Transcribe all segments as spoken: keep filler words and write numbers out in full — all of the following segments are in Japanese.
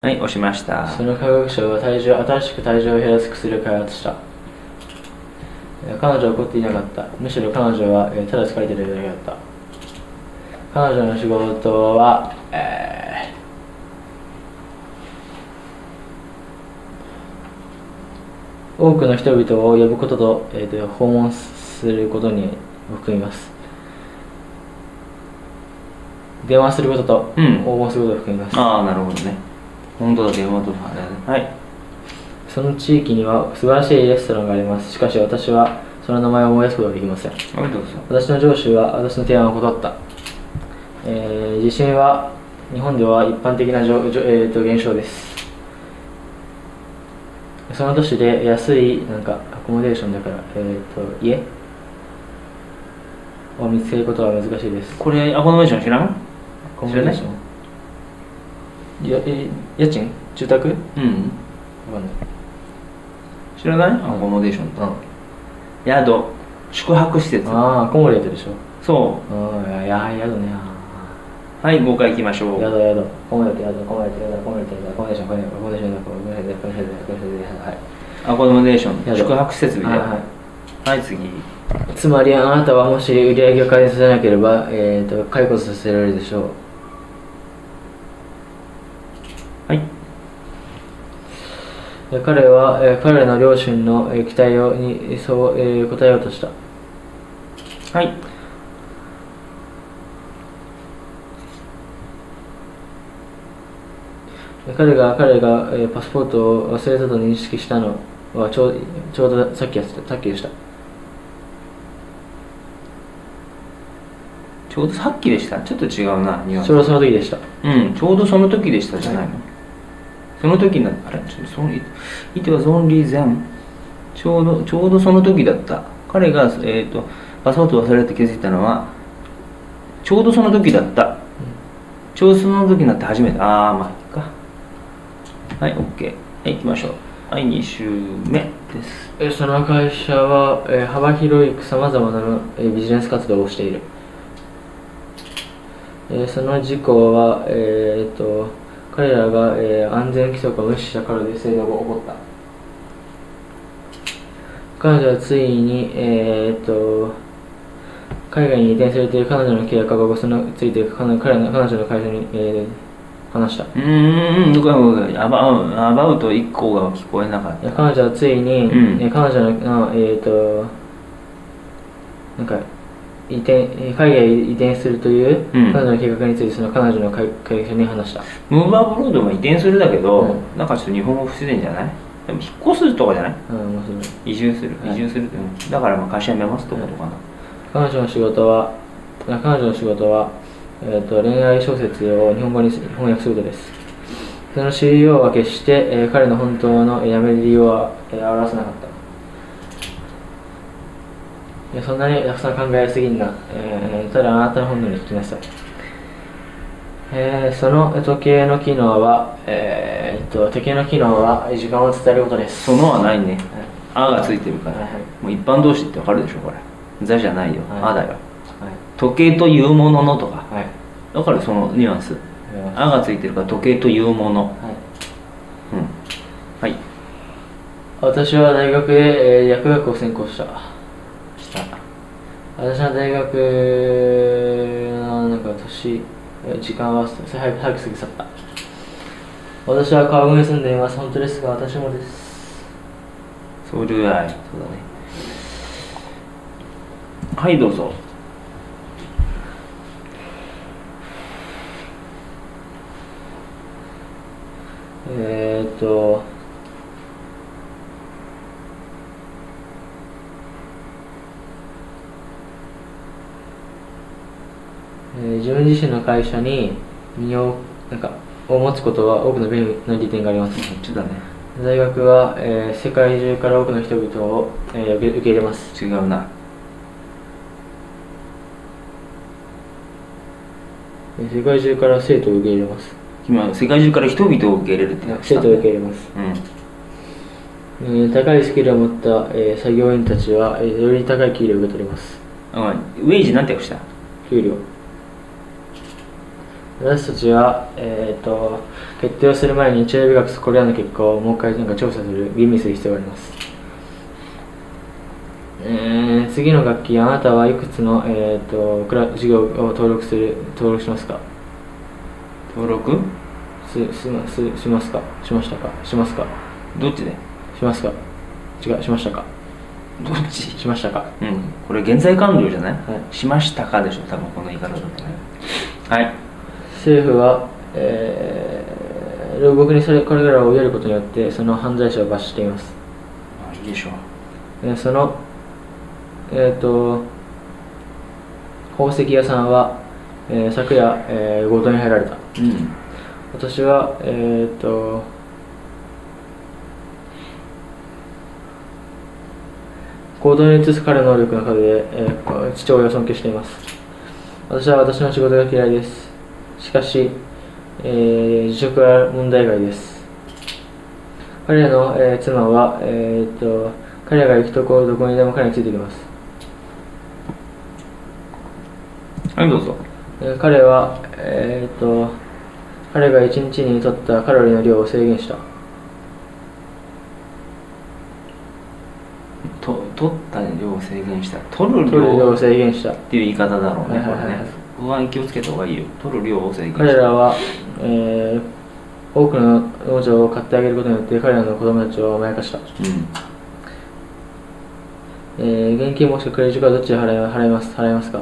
はい、押しました。 その科学者は体重新しく体重を減らす薬を開発した。彼女は怒っていなかった。むしろ彼女はただ疲れているだけだった。彼女の仕事は、えー、多くの人々を呼ぶことと、えー、と訪問することに含みます。電話することと訪問することを含みます。 うん、ああ、なるほどね。本当だ、電話とかね。はい。 その地域には素晴らしいレストランがあります。しかし私はその名前を思い出すことができません。 はい、どうぞ。 私の上司は私の提案を断った。えー、地震は日本では一般的なじょじょ、えー、と現象です。その都市で安いなんかアコモデーションだから、えー、と家を見つけることは難しいです。 これ、アコモデーション知らん？ アコモデーションやえ家賃住宅？うん。 分かんない。知らない？アコモデーションって。宿、宿泊施設。 ああ、アコモデートでしょ。 そう。 ああ、いや、宿ね。 はい、ごかい行きましょう。 宿、宿。コモデート、宿、コモデート、宿、コモデート、宿、コモデーション、コモデーション、コモデーション、コモデーション、コモデーション、コモデーション、はい。 アコモデーション、宿泊施設みたいな。 はい。 はい、次。 つまり、あなたはもし売り上げを改善させなければ、えっと、解雇させられるでしょう。 はい。 彼は、えー、彼の両親の、えー、期待をにそう、えー、答えようとした。 はい。 彼が彼が、えー、パスポートを忘れたと認識したのはちょうちょうどさっきやさっきでした。 ちょうどさっきでした。ちょっと違うな。 ちょうどその時でした。 うん、ちょうどその時でしたじゃないの。はい、その時なあれ、ちょその It was only then。ちょうどちょうどその時だった。彼が、えーと、パスポート忘れて気づいたのはちょうどその時だった。うん、ちょうどその時になって初めて。ああ、まあいいか。はい、OK。はい、行きましょう。はい、に週目です。 えその会社は、えー、幅広いさまざまな、えー、ビジネス活動をしている。えー、その事故は、えー、と彼らが、えー、安全規則を無視したからで制度が起こった。彼女はついに、えー、と海外に移転されている彼女の契約がそのついている彼の彼女の会社に、えー、話した。 うーん、どこかアバウアバウトいっこが聞こえなかった。 彼女はついに、うん、え彼女の、えー、となんか移転海外へ移転するという、うん、彼女の計画についてその彼女の会社に話した。 ムーバーブロードも移転するだけど、うん、なんかちょっと日本語不自然じゃない？でも引っ越すとかじゃない？うん、もう移住する、はい、移住するって、うん、だからまあ会社辞めますってことかな。はい、 彼女の仕事は彼女の仕事は、えー、と恋愛小説を日本語に翻訳することです。その シーイーオー は決して、えー、彼の本当の辞める理由は、えー、表さなかった。いやそんなにたくさん考えすぎんな、えー、ただあなたの本能に聞きなさい。えー、その時計の機能は、えー、っと時計の機能は時間を伝えることです。 そのはないね。あがついてるから、はいはい、もう一般動詞ってわかるでしょこれ。ザじゃないよ、はい、あだよ、はい、時計というもののとか、はい、だからそのニュアンス。あがついてるから時計というもの。はい、うん、はい。 私は大学で、えー、薬学を専攻した。した私の大学のなんか年時間は早く早く過ぎ去った。私は川越に住んでいます。本当ですが私もです。 そうであい。そうだね。はいどうぞ。 えーっとえー、自分自身の会社に身をなんかを持つことは多くの便利な利点があります。 そっちだね。 大学は、えー、世界中から多くの人々を、えー、受け入れます。 違うな。 世界中から生徒を受け入れます。 今世界中から人々を受け入れるって言ってた、ね、生徒を受け入れます。うん、えー、高いスキルを持った、えー、作業員たちは、えー、より高い給料を受け取ります。 あ、ウェイジなんて訳した？ 給料。 私たちは、えー、と決定をする前に中学これらの結果をもう一回なんか調査する吟味する必要があります。えー、次の学期あなたはいくつの、えー、とクラ授業を登録する登録しますか？ 登録すすすしますかしましたかしますかどっちでしますか違うしましたかどっちしましたかうん、これ現在完了じゃない、 はい、 しましたかでしょ、多分この言い方だとね。はい。 政府は、えー、両国にそれこれらをやることによってその犯罪者を罰しています。 あ、いいでしょう。 えー、そのえっ、ー、と宝石屋さんは、えー、昨夜、えー、強盗に入られた。 うん、 私はえっ、ー、と行動に移す彼の能力の数で、えー、父親を尊敬しています。私は私の仕事が嫌いです。しかし、えー、辞職は問題外です。彼らの、えー、妻は、えー、と彼が行くところどこにでも彼についてきます。 はい、どうぞ。 えー、彼は、えー、と彼が一日に取ったカロリーの量を制限した。 と取った量を制限した。取る取る量を量制限したっていう言い方だろうね、 はいはいはいこれね。不安に気をつけた方がいいよ。取る量を制限した。 彼らは、えー、多くの農場を買ってあげることによって彼らの子供たちを甘やかした。 うん、 えー、現金もしくはクレジットカードどっちで払い払います払いますか？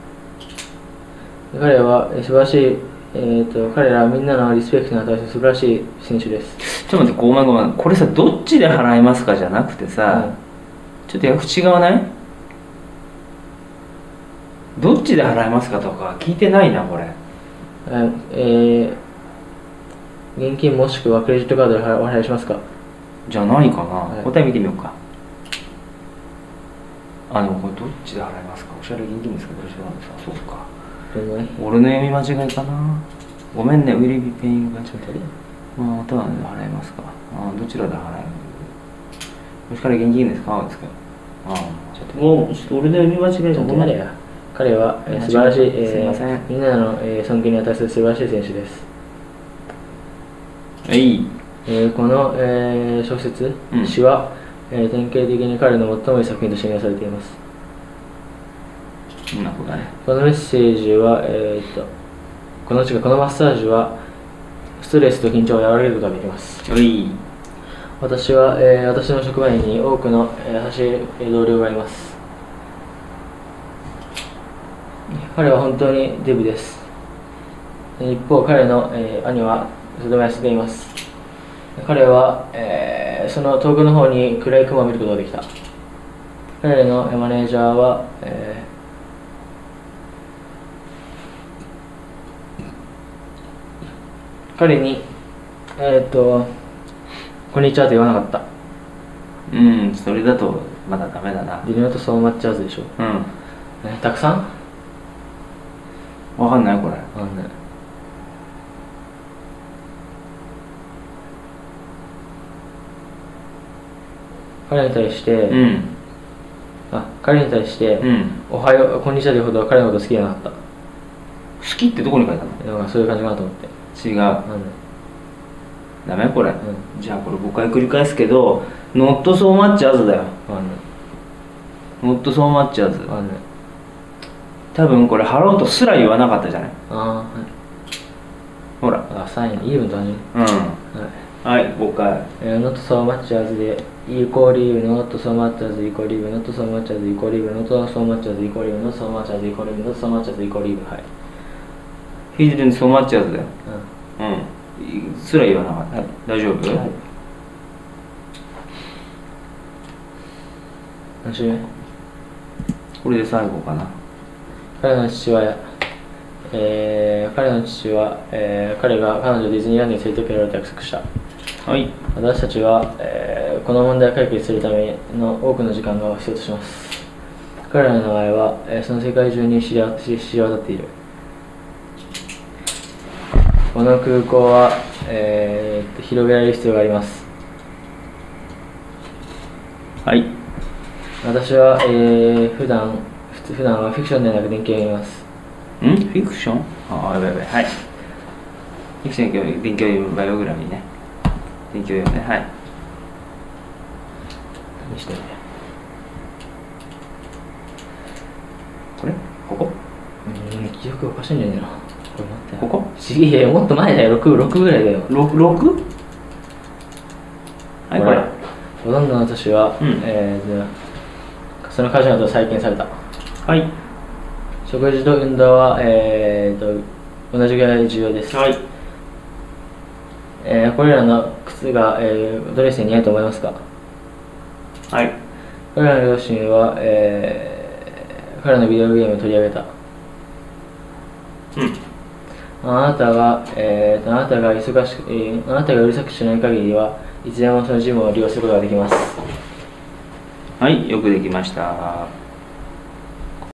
彼らは素晴らしい、えー、と彼らはみんなのリスペクトに値する素晴らしい選手です。 ちょっと待って、ごめんごめん。これさ、どっちで払いますかじゃなくてさ、うん、ちょっと訳違わない？どっちで払いますかとか聞いてないな、これ。 えー、現金もしくはクレジットカードでお払いしますか？ じゃないかな、 はい、 答え見てみようか。あ、でもこれどっちで払いますか？おしゃれ現金ですか？どっちなんですか？そうか。俺の読み間違いかな。ごめんね、ウィリビペインがちょっとで。まあ、あとは払いますか。あ、どちらで払える？おしゃれ現金ですか？ですか？あ、ちょっと。もう、ちょっと俺の読み間違いじゃないや。 彼は、えー、素晴らしい、えー、みんなの、えー、尊敬に値する素晴らしい選手です。 はい。 えー、この、えー、小説、うん、詩は、えー、典型的に彼の最もいい作品として見なされています。 なるほどね。 このメッセージは、えー、っとこの違うこのマッサージはストレスと緊張を和らげることができます。 はい。 私は、えー、私の職場員に多くの、えー、優しい同僚がいます。彼は本当にデブです。一方、彼の、えー、兄はとても痩せています。彼は、えー、その遠くの方に暗い雲を見ることができた。彼のマネージャーは、えー、彼に、えー、っと、こんにちはと言わなかった。 うん、それだとまだダメだな。 ディルノとソーマッチャーズでしょ。 うん。 えたくさんわかんないこれ。わかんない。彼に対して、うん、あ、彼に対して、うん、おはよう、こんにちはというほど彼のこと好きじゃなかった。 好きってどこに書いたの？ いや、そういう感じかなと思って。 違う。なんダメこれ、うん、じゃあこれごかい繰り返すけど、ノットソーマッチャーズだよ。ノットソーマッチャーズ。多分これハローとすら言わなかったじゃない。 ああ、はい。 ほら。 あ、サイン、イーブンと同じ。 うん。はい、はい、ごかい。 えー、ノットソーマッチャーズで、イコーリーブ、ノットソーマッチャーズ、イコーリーブ、ノットソーマッチャーズ、イコーリーブ、ノットソーマッチャーズ、イコーリーブ、ノットソーマッチャーズ、イコーリーブ、ノットソーマッチャーズ、イコーリーブ、はい。 フィジルにソーマッチャーズだよ。うん。うん。すら言わなかった。はい、大丈夫？はい。 何週目？ これで最後かな。 彼の父親、えー、彼の父は、えー、彼が彼女をディズニーランドに連れてくれると約束した。 はい。 私たちは、えー、この問題を解決するための多くの時間が必要とします。彼らの名前は、えー、その世界中に知り渡っている。この空港は、えー、広げられる必要があります。 はい。 私は、えー、普段普段はフィクションではなく電気を読みます。 んフィクション？ああ、やばいやばい。はい。 力士の勉強バイオグラフィーね。勉強用ね。はい。 何してんの？ これここうん、記憶おかしいんじゃねえの。これ待って。 ここちげえよ、もっと前だよ。ろく、ろくぐらいだよ。 ろく ろく? はい、これ。 ほとんどの年は、 うん、 えー、その会社など再建された。 はい。 食事と運動は、えー、と同じぐらい重要です。 はい。 えー、これらの靴が、えー、ドレスに似合うと思いますか？ はい。 彼らの両親は、えー彼らのビデオゲームを取り上げた。 うん。 あなたが、えー、あなたが忙しく、えー、あなたがうるさくしない限りはいつでもそのジムを利用することができます。 はい、よくできました。